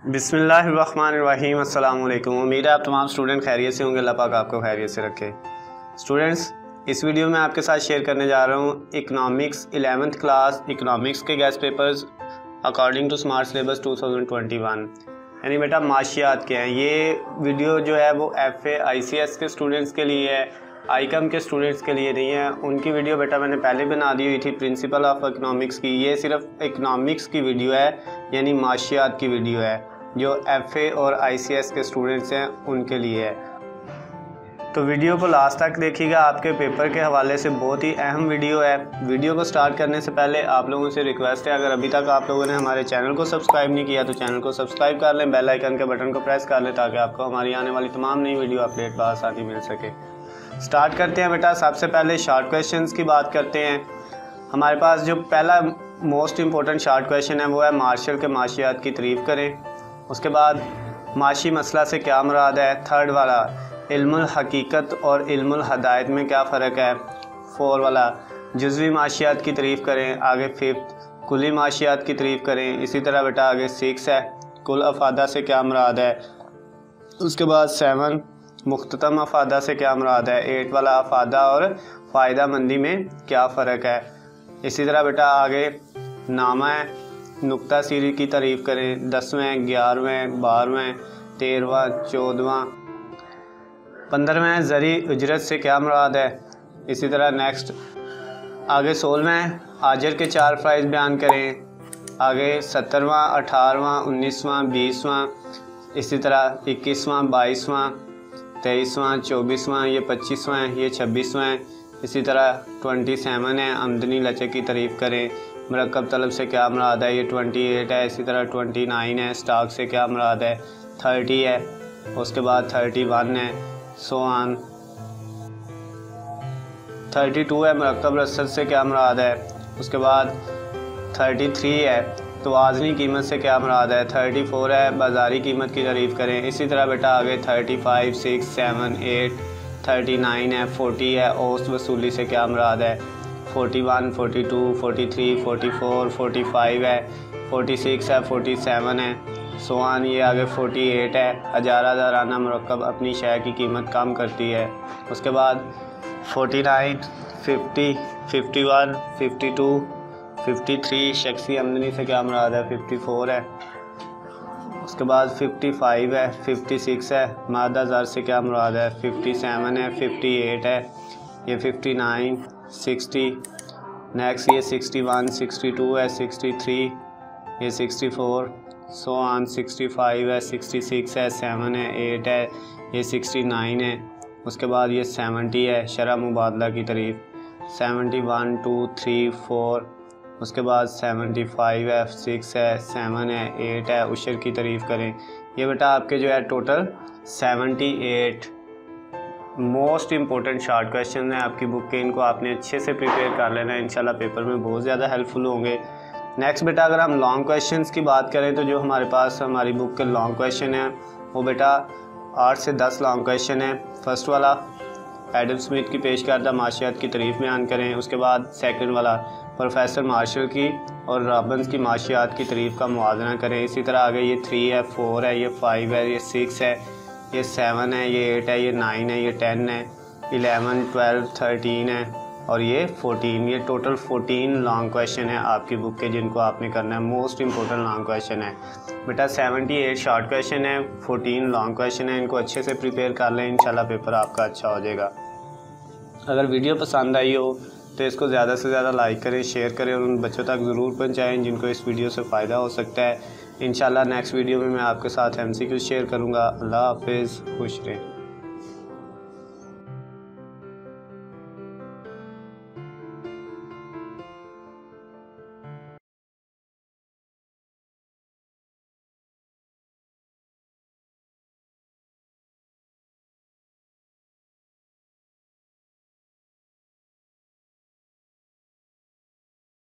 बिस्मिल्लाहिर्रहमानिर्रहीम। अस्सलाम वालेकुम। उम्मीद है आप तमाम स्टूडेंट खैरियत से होंगे। अल्लाह पाक आपको खैरियत से रखे। स्टूडेंट्स, इस वीडियो में आपके साथ शेयर करने जा रहा हूँ इकनॉमिक्स 11th क्लास इकनॉमिक्स के guess papers according to smart syllabus 2021 यानी बेटा माशियात के हैं। ये वीडियो जो है वो FA ICS के स्टूडेंट्स के लिए है, आईकम के स्टूडेंट्स के लिए नहीं है। उनकी वीडियो बेटा मैंने पहले बना दी हुई थी प्रिंसिपल ऑफ इकनॉमिक्स की। ये सिर्फ इकनॉमिक्स की वीडियो है यानी माशियात की वीडियो है, जो FA और ICS के स्टूडेंट्स हैं उनके लिए है। तो वीडियो को लास्ट तक देखिएगा, आपके पेपर के हवाले से बहुत ही अहम वीडियो है। वीडियो को स्टार्ट करने से पहले आप लोगों से रिक्वेस्ट है, अगर अभी तक आप लोगों ने हमारे चैनल को सब्सक्राइब नहीं किया तो चैनल को सब्सक्राइब कर लें, बेल आइकन के बटन को प्रेस कर लें ताकि आपको हमारी आने वाली तमाम नई वीडियो अपडेट आसानी मिल सके। स्टार्ट करते हैं बेटा। सबसे पहले शॉर्ट क्वेश्चंस की बात करते हैं। हमारे पास जो पहला मोस्ट इम्पोर्टेंट शॉर्ट क्वेश्चन है वो है मार्शल के माशियात की तारीफ़ करें। उसके बाद माशी मसला से क्या मुराद है। थर्ड वाला इल्मुल हकीकत और इल्मुल हदायत में क्या फ़र्क है। 4 वाला जुज़वी माशियात की तारीफ़ करें। आगे 5th कुली माशियात की तारीफ़ करें। इसी तरह बेटा आगे 6 है कुल अफादा से क्या मुराद है। उसके बाद 7 मुख्ततम अफादा से क्या मुराद है। 8 वाला अफादा और फ़ायदा मंदी में क्या फ़र्क है। इसी तरह बेटा आगे नामा है नुक्ता सीरी की तारीफ़ करें। 10वें 11वें 12वें 13वां 14वां 15वें ज़री उजरत से क्या मुराद है। इसी तरह नेक्स्ट आगे 16वें हाजिर के 4 फ़राइज़ बयान करें। आगे 17वां 18वां 19वां 20वां, इसी तरह 21वां 22वां 23वां 24वां, ये 25वां है, ये 26वां है। इसी तरह 27 है आमदनी लचक की तारीफ़ करें। मरकब तलब से क्या मुराद है, ये 28 है। इसी तरह 29 है स्टॉक से क्या मुराद है। 30 है, उसके बाद 31 है, सो ऑन। 32 है मरकब रसद से क्या मुराद है। उसके बाद 33 है तो वाज़नी कीमत से क्या मुराद है। 34 है बाज़ारी कीमत की तारीफ़ करें। इसी तरह बेटा आगे 35 6 7 8 39 है। 40 है औसत वसूली से क्या मुराद है। 41 42 43 44 45 है। 46 है 47 है, सो ऑन। ये आगे 48 है हजाराना मरकब अपनी शय की कीमत कम करती है। उसके बाद 49 50 51 52 53 शख्सी आमदनी से क्या मुराद है। 54 है। उसके बाद 55 है। 56 है मादा ज़र से क्या मुराद है। 57 है। 58 है, ये 59 60। नेक्स्ट ये 61 62 है। 63 ये 64, सो ऑन। 65 है। 66 है। 7 है 8 है, ये 69 है। उसके बाद ये 70 है शरह मुबादला की तारीफ़। 71 2 3 4, उसके बाद 75 है 6 है 7 है 8 है उशर की तारीफ़ करें। ये बेटा आपके जो है total 78 most important short question हैं आपकी बुक के। इनको आपने अच्छे से प्रिपेयर कर लेना है, इंशाल्लाह पेपर में बहुत ज़्यादा हेल्पफुल होंगे। नेक्स्ट बेटा अगर हम लॉन्ग क्वेश्चंस की बात करें तो जो हमारे पास हमारी बुक के लॉन्ग क्वेश्चन हैं वो बेटा 8 से 10 लॉन्ग क्वेश्चन है। फर्स्ट वाला एडम स्मिथ की पेश करदा माशियात की तारीफ़ बयान करें। उसके बाद सेकंड वाला प्रोफेसर मार्शल की और रॉबिन्स की माशियात की तारीफ़ का मुआवजा करें। इसी तरह आगे ये 3 है 4 है, ये 5 है, ये 6 है, ये 7 है, ये 8 है, ये 9 है, ये 10 है, 11 12 13 है और ये 14। ये टोटल 14 लॉन्ग क्वेश्चन है आपकी बुक के जिनको आपने करना है। मोस्ट इंपॉर्टेंट लॉन्ग क्वेश्चन है बेटा। 78 शॉर्ट क्वेश्चन है, 14 लॉन्ग क्वेश्चन है। इनको अच्छे से प्रिपेयर कर लें, इंशाल्लाह पेपर आपका अच्छा हो जाएगा। अगर वीडियो पसंद आई हो तो इसको ज़्यादा से ज़्यादा लाइक करें, शेयर करें और उन बच्चों तक ज़रूर पहुँचाएँ जिनको इस वीडियो से फ़ायदा हो सकता है। इंशाल्लाह नेक्स्ट वीडियो में मैं आपके साथ MCQ शेयर करूँगा। अल्लाह हाफिज़, खुश रहें।